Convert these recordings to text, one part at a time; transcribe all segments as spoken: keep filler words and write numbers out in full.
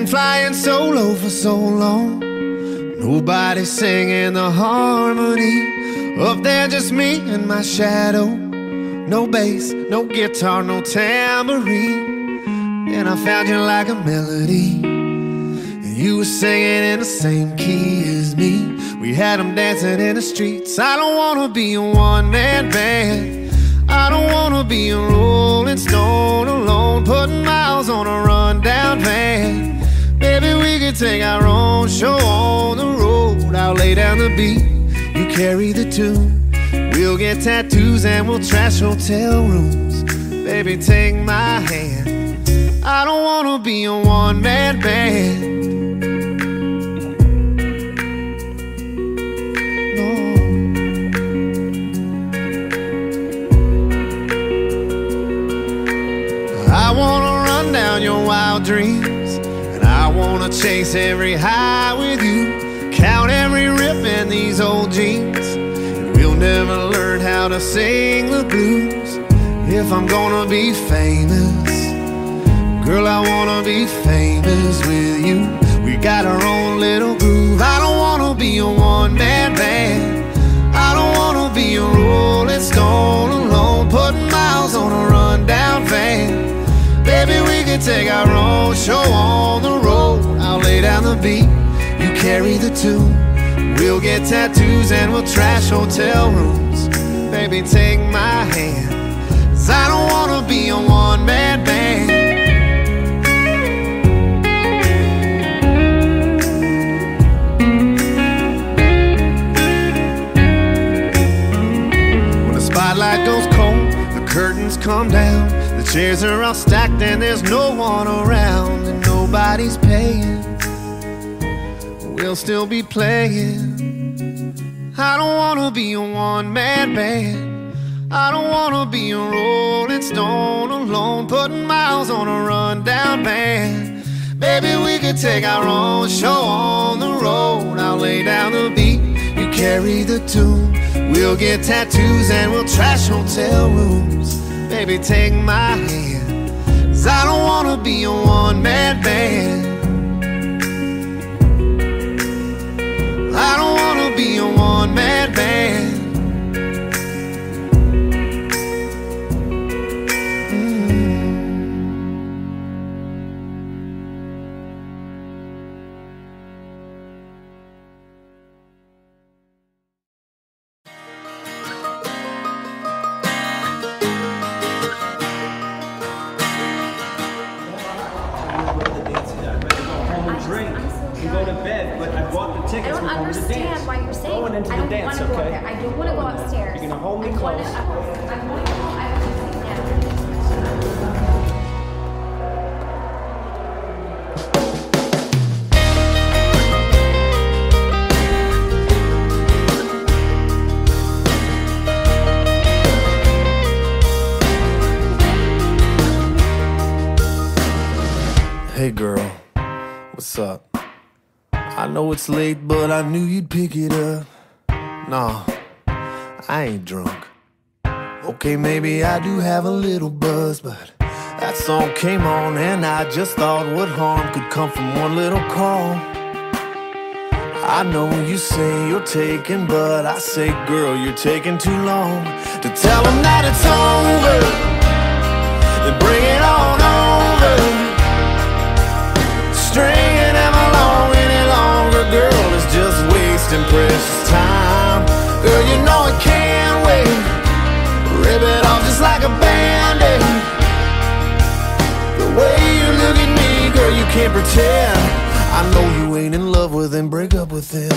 been flying solo for so long. Nobody singing the harmony. Up there just me and my shadow. No bass, no guitar, no tambourine. And I found you like a melody. And you were singing in the same key as me. We had them dancing in the streets. I don't wanna be a one-man band. I don't wanna be a rolling stone alone, putting miles on a rundown van. Maybe we could take our own show on the road. I'll lay down the beat, you carry the tune. We'll get tattoos and we'll trash hotel rooms. Baby, take my hand. I don't wanna be a one-man band. I wanna run down your wild dreams, and I wanna chase every high with you. Count every rip in these old jeans, and we'll never learn how to sing the blues. If I'm gonna be famous, girl, I wanna be famous with you. We got our own little groove. I don't wanna be a one-man band. I don't wanna be a rolling stone alone, putting miles on a rundown van. Baby, we could take our own show on the road. I'll lay down the beat, you carry the tune. We'll get tattoos and we'll trash hotel rooms. Baby, take my hand, 'cause I don't wanna be a one-man band. When the spotlight goes cold, the curtains come down. The chairs are all stacked and there's no one around, and nobody's paying. We'll still be playing. I don't wanna be a one-man band. I don't wanna be a rolling stone alone, putting miles on a rundown van. Baby, we could take our own show on the road. I'll lay down the beat, you carry the tune. We'll get tattoos and we'll trash hotel rooms. Baby, take my hand, 'cause I don't wanna be a one-man band. I don't wanna be a one-man band. Hey girl, what's up? I know it's late, but I knew you'd pick it up. Nah, I ain't drunk. Okay, maybe I do have a little buzz, but that song came on and I just thought what harm could come from one little call. I know you say you're taking, but I say, girl, you're taking too long to tell them that it's over. Then bring it on over. Stringing them along any longer, girl, is just wasting precious time. Girl, you know it can't wait. Rip it off just like a band-aid. The way you look at me, girl, you can't pretend. I know you ain't in love with him, break up with him.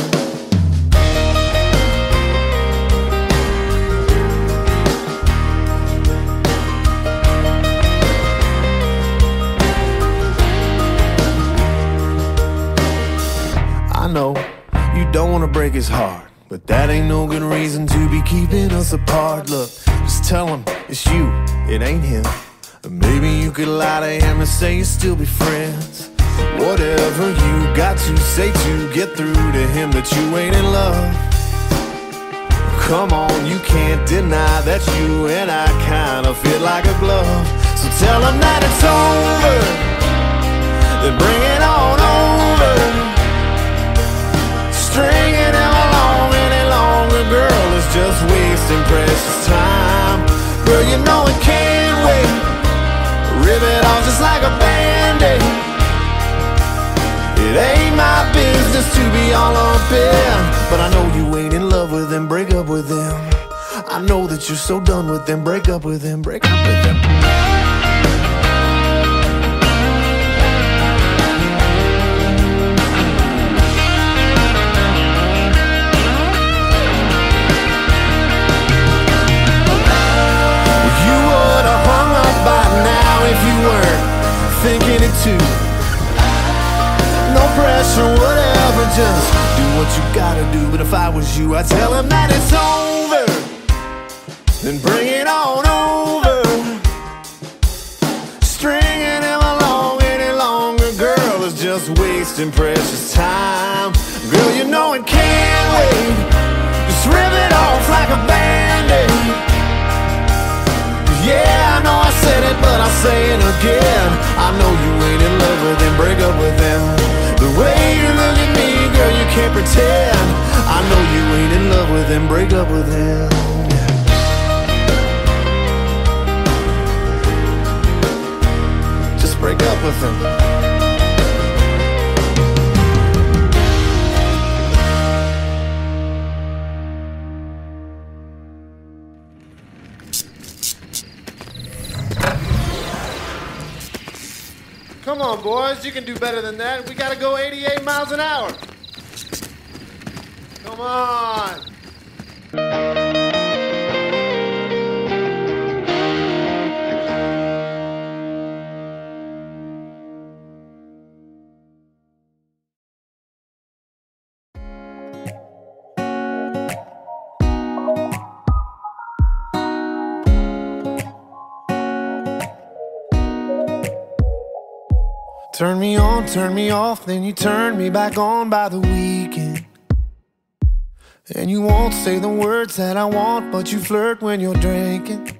I know you don't wanna break his heart, but that ain't no good reason to be keeping us apart. Look, just tell him it's you, it ain't him. Or maybe you could lie to him and say you'll still be friends. Whatever you got to say to get through to him that you ain't in love. Come on, you can't deny that you and I kinda fit like a glove. So tell him that it's over. then bring it on over. Stringing them along any longer, girl, is just wasting precious time. Girl, you know it can't wait. Rip it off just like a Band-Aid. It ain't my business to be all up in, but I know you ain't in love with them, break up with them. I know that you're so done with them, break up with them, break up with them. You would have hung up by now if you weren't thinking it too. No pressure, whatever, just do what you gotta do. But if I was you, I'd tell him that it's over, then bring it on over. Stringing him along any longer, girl, is just wasting precious time. Girl, you know it can't wait. Just rip it off like a Band-Aid. Yeah, I know I said it, but I'll say it again. I know you ain't in love with them, break up with them. The way you look at me, girl, you can't pretend. I know you ain't in love with them, break up with them. Just break up with them. Come on, boys, you can do better than that. We gotta go eighty-eight miles an hour. Come on. Turn me on, turn me off, then you turn me back on by the weekend. And you won't say the words that I want, but you flirt when you're drinking.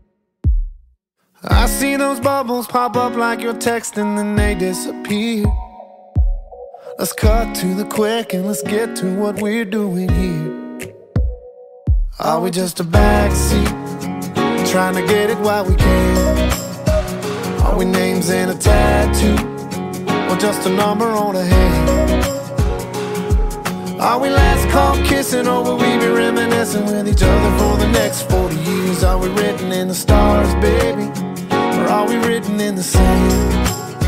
I see those bubbles pop up like you're texting, then they disappear. Let's cut to the quick and let's get to what we're doing here. Are we just a backseat, trying to get it while we can? Are we names and a tattoo, or just a number on a hand? Are we last call kissing, or will we be reminiscing with each other for the next forty years? Are we written in the stars, baby, or are we written in the sand?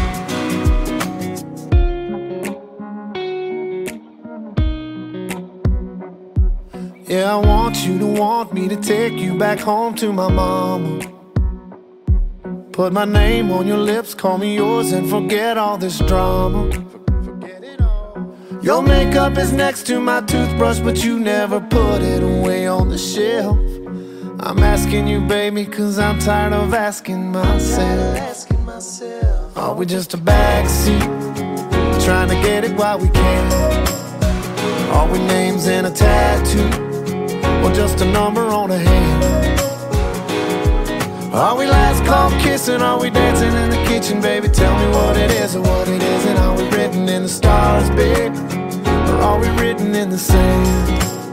Yeah, I want you to want me to take you back home to my mama. Put my name on your lips, call me yours, and forget all this drama. Forget it all. Your makeup is next to my toothbrush, but you never put it away on the shelf. I'm asking you, baby, cause I'm tired of asking myself. Are we just a backseat, trying to get it while we can? Are we names and a tattoo, or just a number on a hand? Are we last call kissing? Are we dancing in the kitchen, baby? Tell me what it is or what it isn't. Are we written in the stars, baby, or are we written in the sand?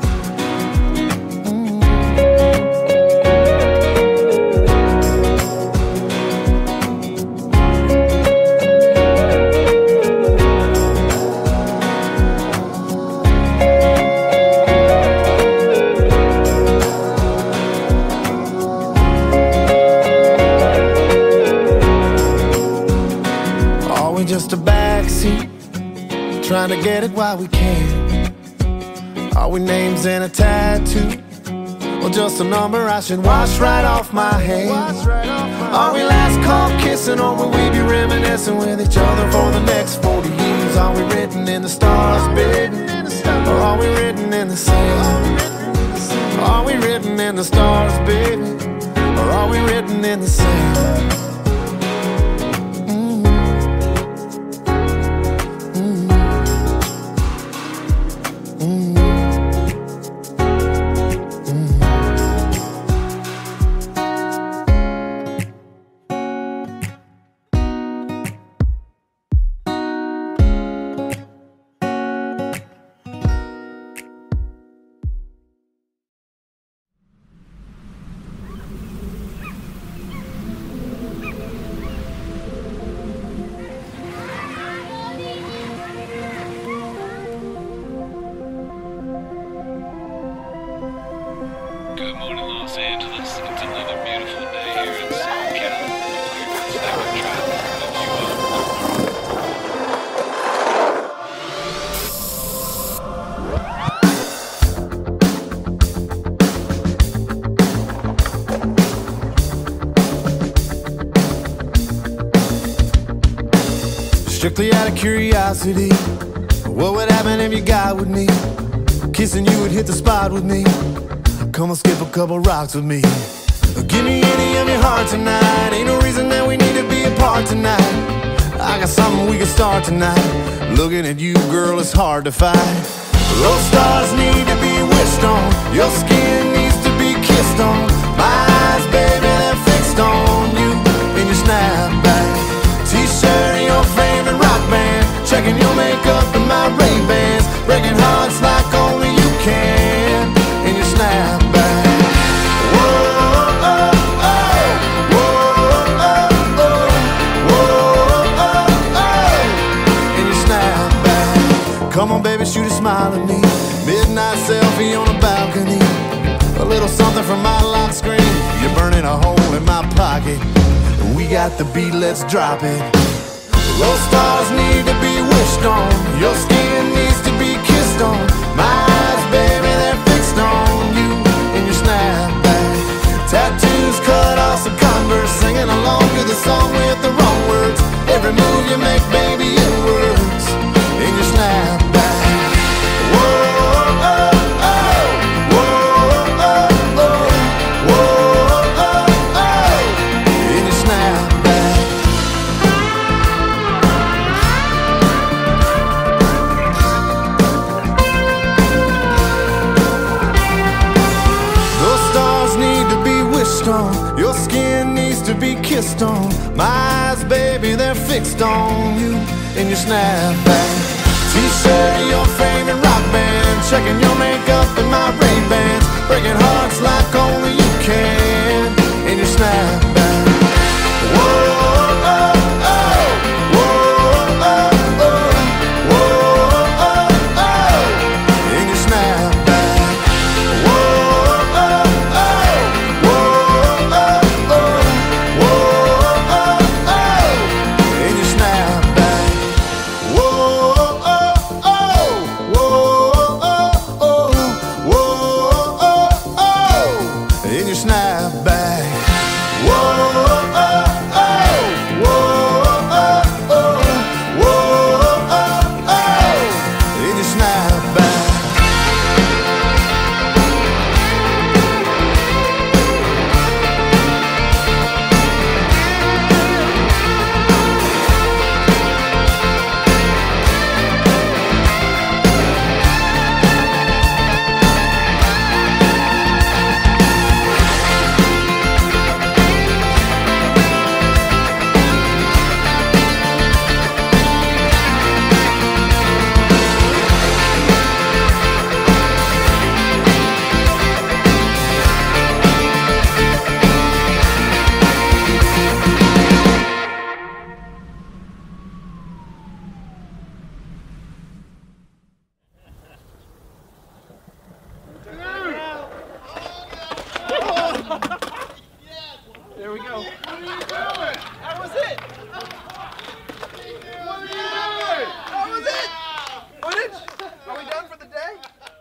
Just a backseat, trying to get it while we can. Are we names and a tattoo, or just a number I should wash right off my hands? Are we last call kissing, or will we be reminiscing with each other for the next forty years? Are we written in the stars, baby, or are we written in the sand? Are we written in the stars, baby, or are we written in the sand? It's another beautiful day here in Southern California. It's never trying to lift you up. Strictly out of curiosity, what would happen if you got with me? Kissing you would hit the spot with me. Come on, skip a couple rocks with me. Give me any of your heart tonight. Ain't no reason that we need to be apart tonight. I got something we can start tonight. Looking at you, girl, it's hard to fight. Those stars need to be wished on. Your skin needs to be kissed on. My eyes, baby, they're fixed on you in your snapback T-shirt and your favorite rock band. Checking your makeup and my Ray-Bans. Breaking hearts like only you can in your snapback. Whoa, oh, oh, whoa, oh, oh, whoa, oh, oh, in your snapback. Come on, baby, shoot a smile at me. Midnight selfie on a balcony. A little something from my lock screen. You're burning a hole in my pocket. We got the beat, let's drop it. Those stars need to be wished on. Your skin needs to be kissed on. My eyes, baby, they're fixed on you in your snapback. Tattoos cut off some Converse. Singing along to the song with the wrong words. Every move you make, baby, it works in your snapback. Whoa, oh, oh, whoa, oh, oh, whoa, oh, oh, in your snapback. On. Your skin needs to be kissed on. My eyes, baby, they're fixed on you in your snapback T-shirt and your favorite rock band. Checking your makeup and my Ray-Bans. Breaking hearts like only you can in your snapback. Whoa, oh, oh, whoa, oh, oh, whoa, oh, oh, in your snapback. Whoa, oh, oh, There we go. What are you doing? That was it. What are you doing? That was it. Footage? Are we done for the day?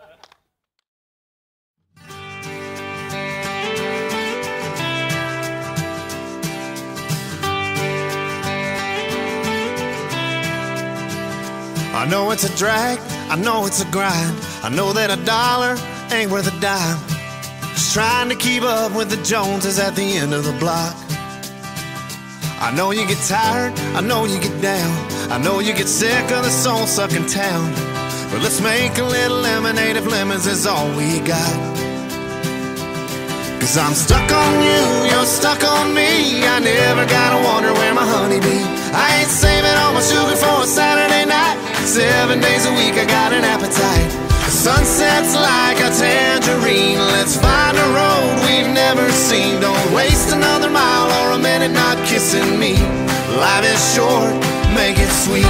I know it's a drag, I know it's a grind. I know that a dollar ain't worth a dime. Just trying to keep up with the Joneses at the end of the block. I know you get tired, I know you get down. I know you get sick of the soul-sucking town. But let's make a little lemonade if lemons is all we got. Cause I'm stuck on you, you're stuck on me. I never gotta wonder where my honey be. I ain't saving all my sugar for a Saturday night. Seven days a week I got an appetite. The sunset's like a tangerine. Let's find a road we've never seen. Don't waste another mile or a minute not kissing me. Life is short, make it sweet.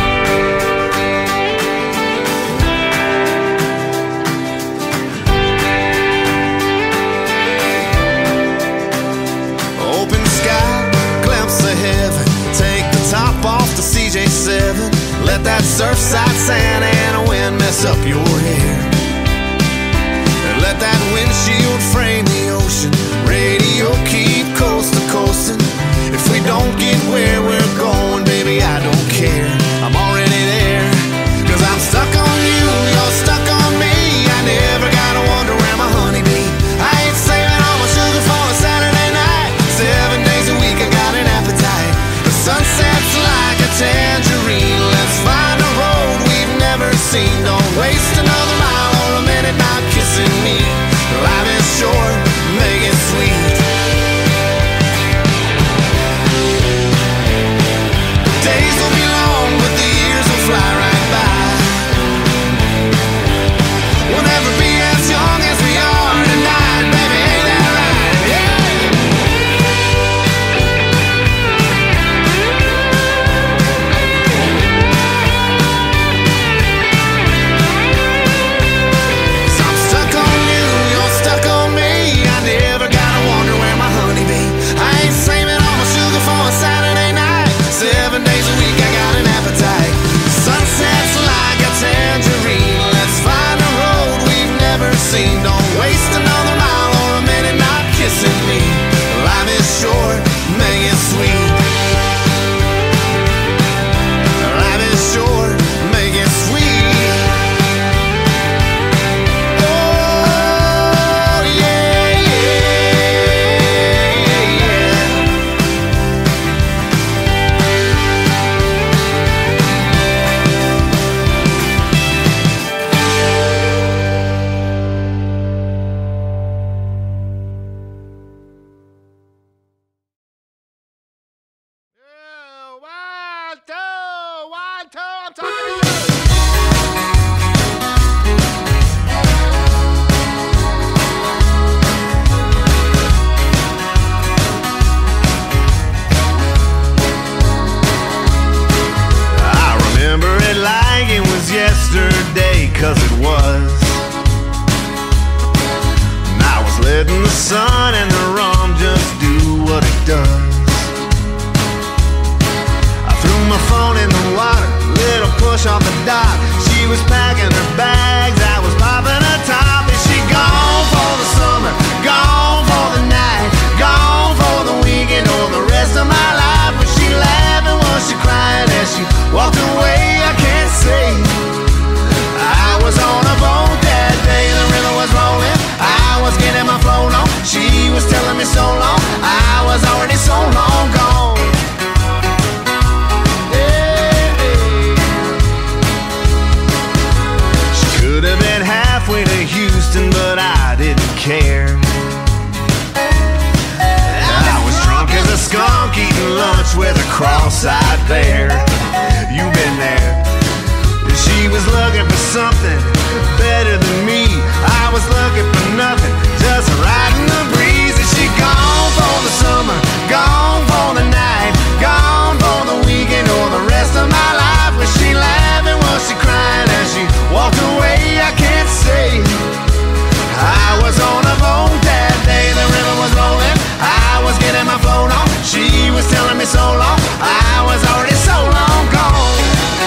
your hair. And let that windshield frame the ocean. Radio keep coast to coasting. If we don't get where we're going, baby, I don't care. I'm already there. Cause I'm stuck on you, you're stuck on me. I never gotta wonder where my honey be. I ain't saving all my sugar for a Saturday night. Seven days a week I got an appetite. The sunset's like a tangerine. Let's find a road we've never seen. Don't waste another mile or a minute not kissing me. Life is short, make it sweet. Days will be long, but the years will fly right by. We'll never be as young as we are tonight, baby, ain't that right? Yeah. So I'm stuck on you, you're stuck on me. I never gotta wonder where my honey be. I ain't saving all my sugar for a Saturday night. Seven days a week I got an appetite. Sunset's like a tangerine. Let's find a road we've never seen. Don't waste another mile or a minute not kissing me. Life is short, make it sweet. Life is short, make it sweet. Oh yeah, yeah, yeah. Yeah, one, two, one, two, I'm talking to you. I remember it like it was yesterday, cause it was. And I was letting the sun and the rum just do what it does. I threw my phone in the water, little push off the dock. She was packing her bags, I was popping her top. And she gone for the summer, gone for the night, gone for the weekend or the rest of my life. Was she laughing, was she crying as she walked away? I can't say. I was on a boat that day, the river was rolling, I was getting my float on. She was telling me so long, I was already so long gone. Could have been halfway to Houston, but I didn't care. I was drunk as a skunk eating lunch with a cross-eyed bear. You've been there. She was looking for something better than me. I was looking for nothing, just riding the breeze. And she gone for the summer, gone for the night, gone for the weekend or the rest of my life. Was she laughing, was she crying as she walked away? I can't say. I was on a boat that day, the river was rolling, I was getting my float on. She was telling me so long, I was already so long gone.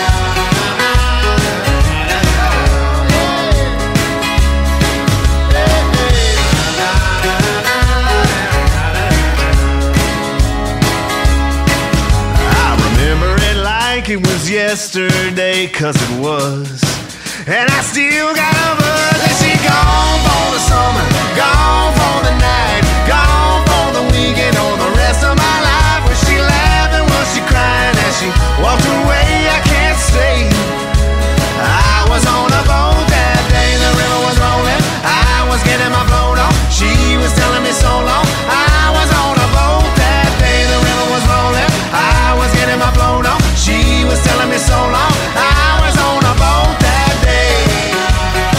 It was yesterday, cause it was. And I still got a buzz. And she gone for the summer, gone for the night, gone for the weekend or the rest of my life. Was she laughing, was she crying as she walked away? I can't say. I was on a boat that day, the river was rolling, I was getting my float on. She was telling me so long. I was on a boat that day, the river was rolling, I was getting my float on. She was telling me so long. I was on a boat that day.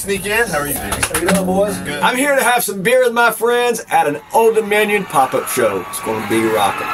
sneak in. How are you doing? How you doing, boys? Good. I'm here to have some beer with my friends at an Old Dominion pop-up show. It's going to be rocking.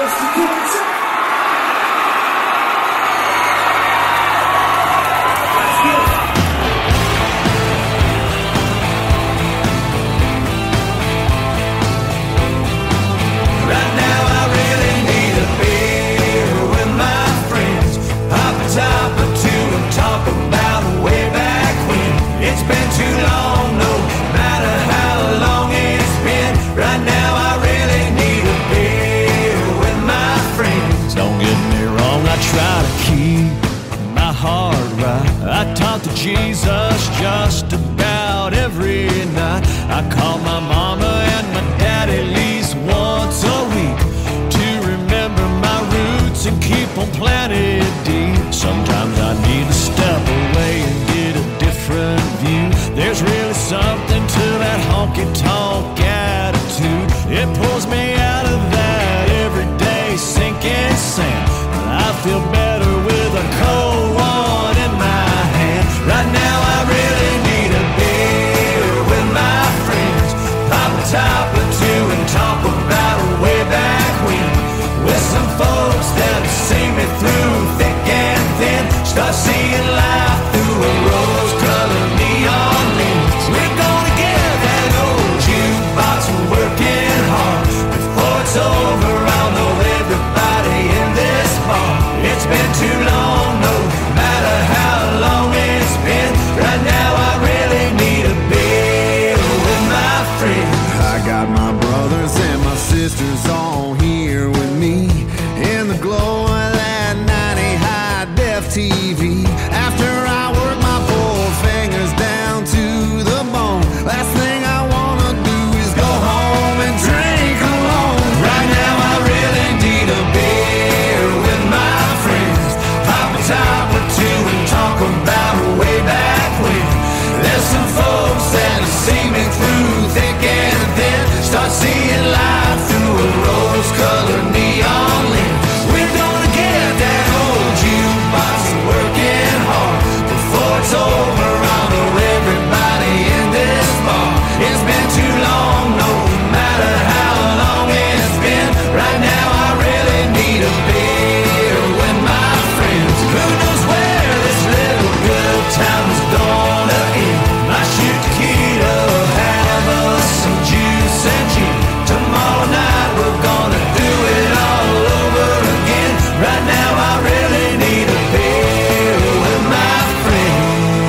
I talk to Jesus just about every night. I call my mama and my dad at least once a week to remember my roots and keep them planted deep. Sometimes I need to step away and get a different view. There's really something to that honky-tonk attitude. It pulls me out of that everyday sinking sand. I feel better with a cold one in my hand. Right now I really need a beer with my friends. Pop a top or two and talk about way back when. With some folks that'll see me through thick and thin. Start seeing life through a rose-colored neon lens. We're gonna get that old jukebox working hard. Before it's over I'll know everybody in this bar. It's been too long, no matter how long it's been. Right now I really need a beer with my friends. I got my brothers and my sisters all here with me in the glow of that ninety high def T V. After I work my four fingers down to the bone, last thing I wanna do is go home and drink alone. Right now I really need a beer with my friends. Pop a top or two and talk about way back when. There's some folks that'll see me through thick and thin. Start seeing life through a rose-colored neon lens. We're gonna get that old jukebox working hard. Before it's over I'll know everybody in this bar. It's been too long, no matter how long it's been. Right now I really need a beer with my friends. Who knows where this little good time is gonna end. I shoot tequila, have us some juice and gin. Tomorrow night we're gonna do it all over again. Right now I really need a beer with my friends.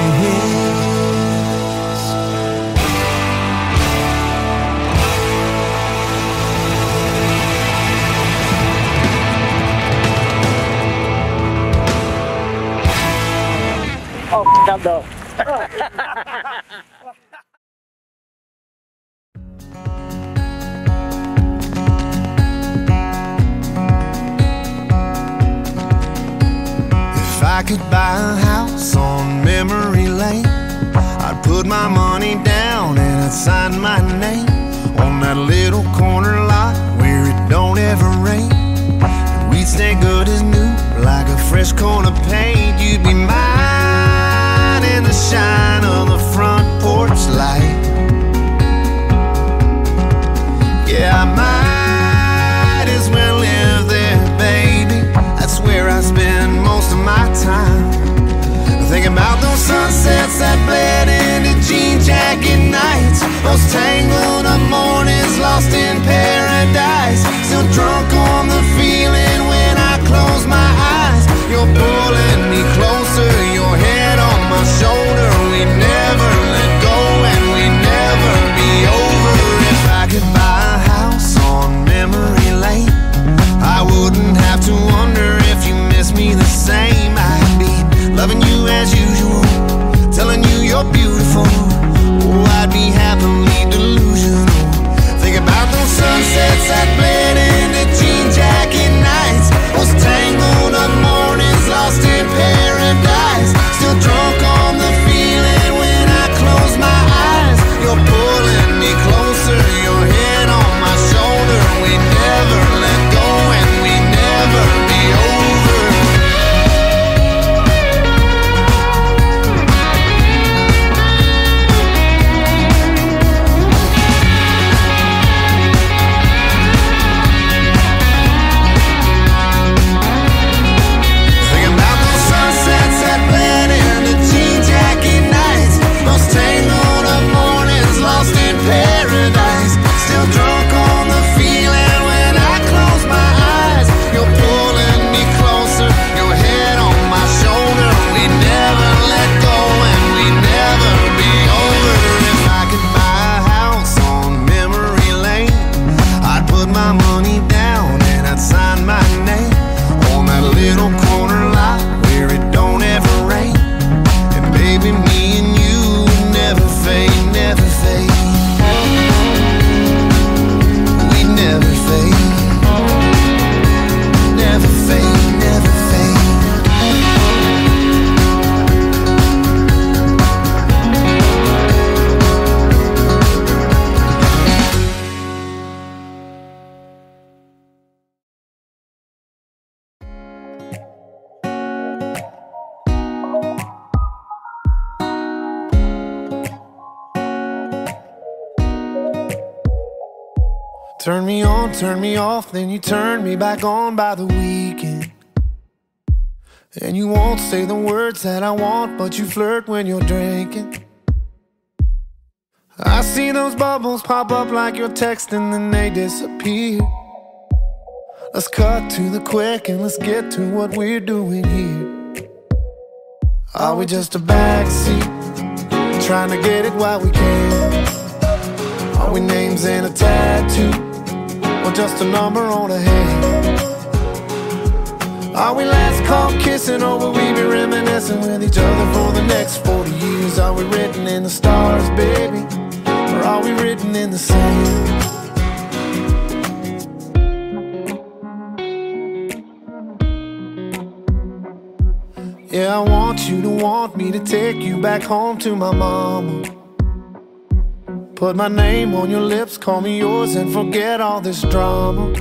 Oh, no, no. If I could buy a house on memory lane, I'd put my money down and I'd sign my name on that little corner lot where it don't ever rain. And we'd stay good as new, like a fresh coat of paint. You'd be mine in the shine of the front porch light. Yeah, I might as well live there, baby. That's where I spend most of my time. Thinking about those sunsets that bled into jean jacket nights, those tangled up mornings lost in paradise. Still drunk on the feeling when I close my eyes. You're pulling me closer Turn me on, turn me off, then you turn me back on by the weekend. And you won't say the words that I want, but you flirt when you're drinking. I see those bubbles pop up like you're texting, then they disappear. Let's cut to the quick and let's get to what we're doing here. Are we just a backseat, trying to get it while we can? Are we names and a tattoo, or just a number on a hand? Are we last call kissing, or will we be reminiscing with each other for the next forty years? Are we written in the stars, baby, or are we written in the sand? Yeah, I want you to want me to take you back home to my mama. Put my name on your lips, call me yours, and forget all this drama.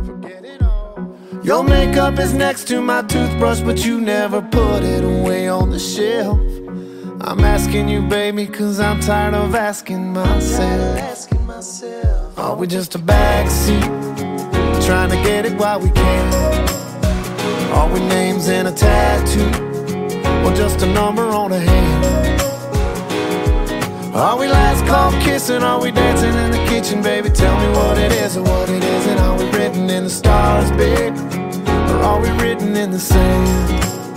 Your makeup is next to my toothbrush, but you never put it away on the shelf. I'm asking you, baby, cause I'm tired of asking myself. Are we just a backseat, trying to get it while we can? Are we names and a tattoo, or just a number on a hand? Are we last call kissing? Are we dancing in the kitchen, baby? Tell me what it is or what it isn't. Are we written in the stars, baby, or are we written in the sand?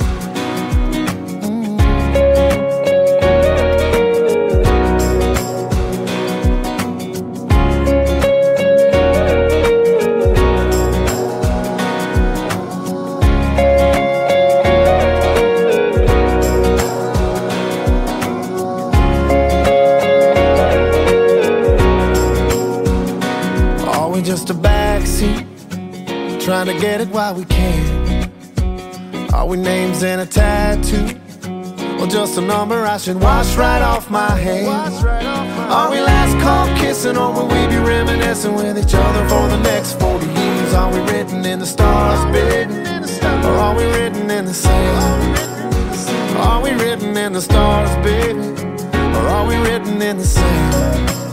Just a backseat, trying to get it while we can. Are we names and a tattoo, or just a number I should wash right off my hands? Are we last call kissing, or will we be reminiscing with each other for the next forty years? Are we written in the stars, baby, or are we written in the sand? Are we written in the stars, baby, or are we written in the sand?